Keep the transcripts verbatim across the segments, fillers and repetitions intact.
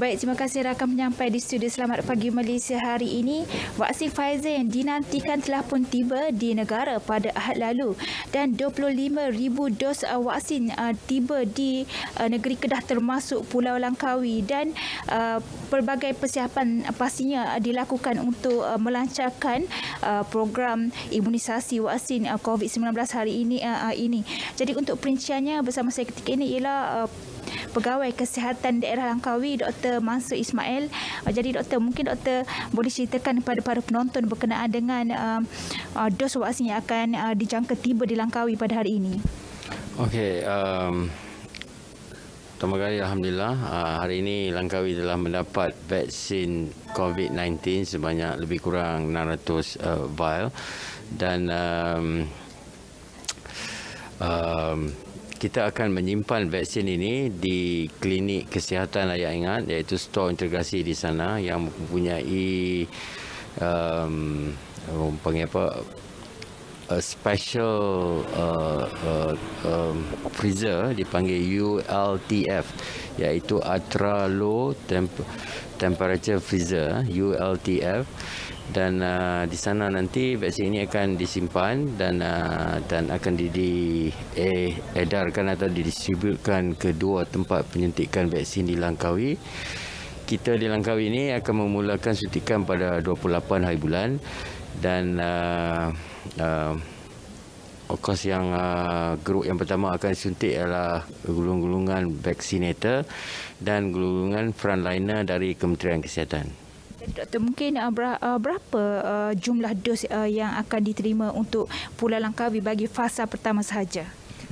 Baik, terima kasih rakan penyampai di studio Selamat Pagi Malaysia hari ini. Vaksin Pfizer yang dinantikan telah pun tiba di negara pada Ahad lalu dan dua puluh lima ribu dos uh, vaksin uh, tiba di uh, negeri Kedah termasuk Pulau Langkawi dan uh, pelbagai persiapan uh, pastinya uh, dilakukan untuk uh, melancarkan uh, program imunisasi vaksin uh, COVID sembilan belas hari ini. Uh, uh, ini. Jadi untuk perinciannya bersama saya ketika ini ialah uh, Pegawai Kesihatan Daerah Langkawi, Doktor Mansur Ismail. Jadi Doktor, mungkin Doktor boleh ceritakan kepada para penonton berkenaan dengan uh, uh, dos vaksin yang akan uh, dijangka tiba di Langkawi pada hari ini. Okey, um, pertama kali Alhamdulillah uh, hari ini Langkawi telah mendapat vaksin COVID sembilan belas sebanyak lebih kurang enam ratus uh, vial dan um, um, kita akan menyimpan vaksin ini di klinik kesihatan layak ingat, iaitu stor integrasi di sana yang mempunyai um, panggil apa a special uh, uh, um, freezer dipanggil U L T F, iaitu ultra low temp temperature freezer U L T F. Dan uh, di sana nanti vaksin ini akan disimpan dan uh, dan akan diedarkan atau didistribusikan ke dua tempat penyuntikan vaksin di Langkawi. Kita di Langkawi ini akan memulakan suntikan pada dua puluh lapan hari bulan dan uh, uh, of course yang uh, grup yang pertama akan disuntik adalah golongan vaksinator dan golongan frontliner dari Kementerian Kesihatan. Doktor, mungkin uh, berapa uh, jumlah dos uh, yang akan diterima untuk Pulau Langkawi bagi fasa pertama sahaja?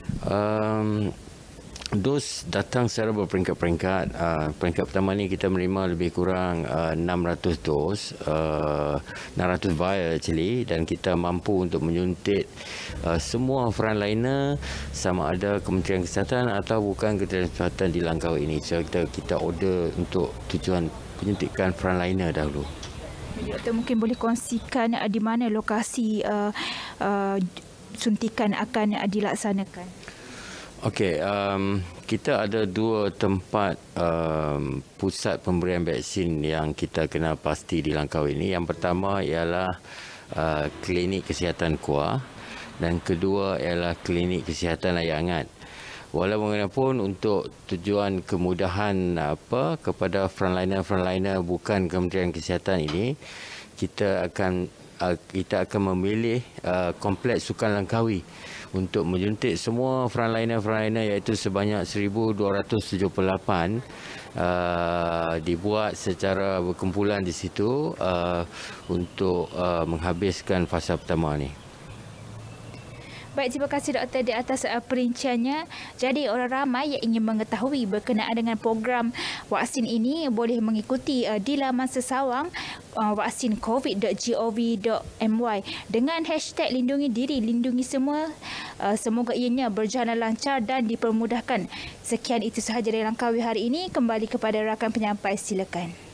Um, dos datang secara berperingkat-peringkat. Uh, peringkat pertama ni kita menerima lebih kurang uh, enam ratus dos, uh, enam ratus vial actually, dan kita mampu untuk menyuntik uh, semua frontliner sama ada Kementerian Kesihatan atau bukan Kementerian Kesihatan di Langkawi ini. So kita kita order untuk tujuan penyuntikan frontliner dahulu. Doktor, mungkin boleh kongsikan uh, di mana lokasi uh, uh, suntikan akan uh, dilaksanakan? Okey, um, kita ada dua tempat um, pusat pemberian vaksin yang kita kenal pasti di Langkawi ini. Yang pertama ialah uh, klinik kesihatan Kuah dan kedua ialah klinik kesihatan Layak Angat. Walau bagaimanapun untuk tujuan kemudahan apa kepada frontliner-frontliner bukan Kementerian Kesihatan ini, kita akan kita akan memilih uh, Kompleks Sukan Langkawi untuk menyuntik semua frontliner-frontliner, iaitu sebanyak seribu dua ratus tujuh puluh lapan uh, dibuat secara berkumpulan di situ uh, untuk uh, menghabiskan fasa pertama ni. Baik, terima kasih Doktor di atas uh, perinciannya. Jadi orang ramai yang ingin mengetahui berkenaan dengan program vaksin ini boleh mengikuti uh, di laman sesawang uh, vaksin covid dot gov dot my dengan hashtag lindungi diri, lindungi semua. Uh, semoga ianya berjalan lancar dan dipermudahkan. Sekian itu sahaja dari Langkawi hari ini. Kembali kepada rakan penyampai, silakan.